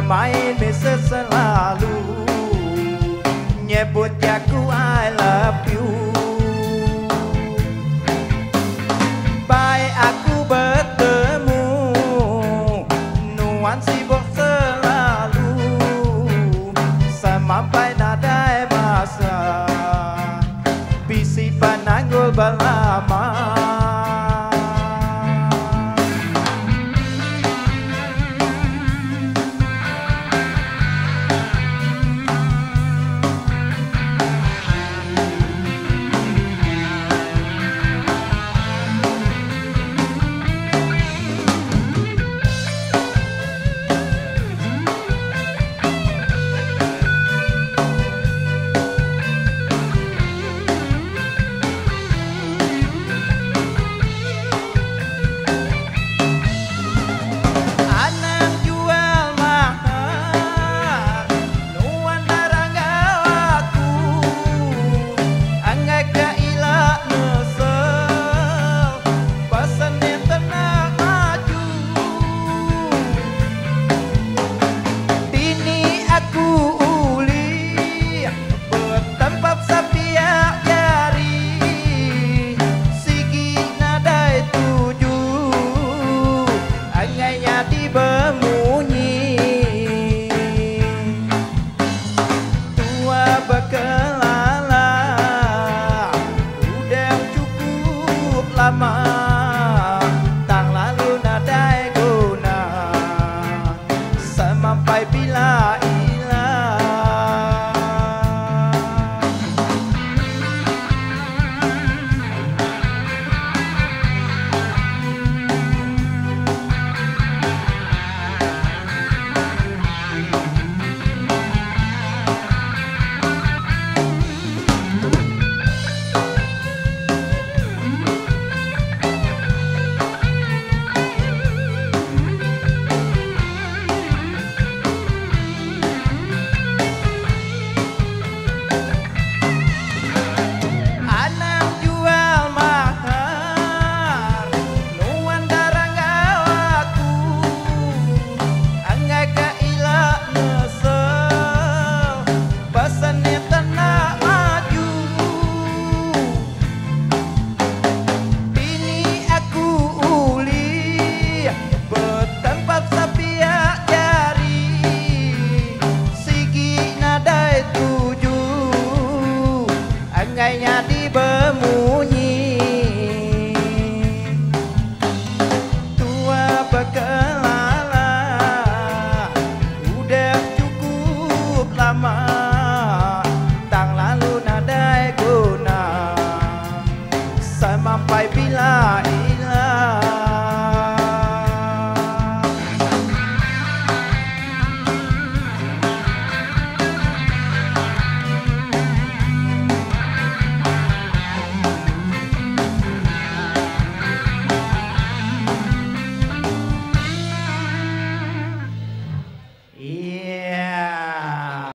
bermain mesra selalu, nyebut aku I love you. Baik aku bertemu, nuan sibuk selalu, sampai nadai masa, bisi pananggul berlama. Tang lalu nadai guna, sampai bila ilah. Angainya di bermunyi, tua berkelala, udah cukup lama, tang lalu nadai guna, sampai bila ilah.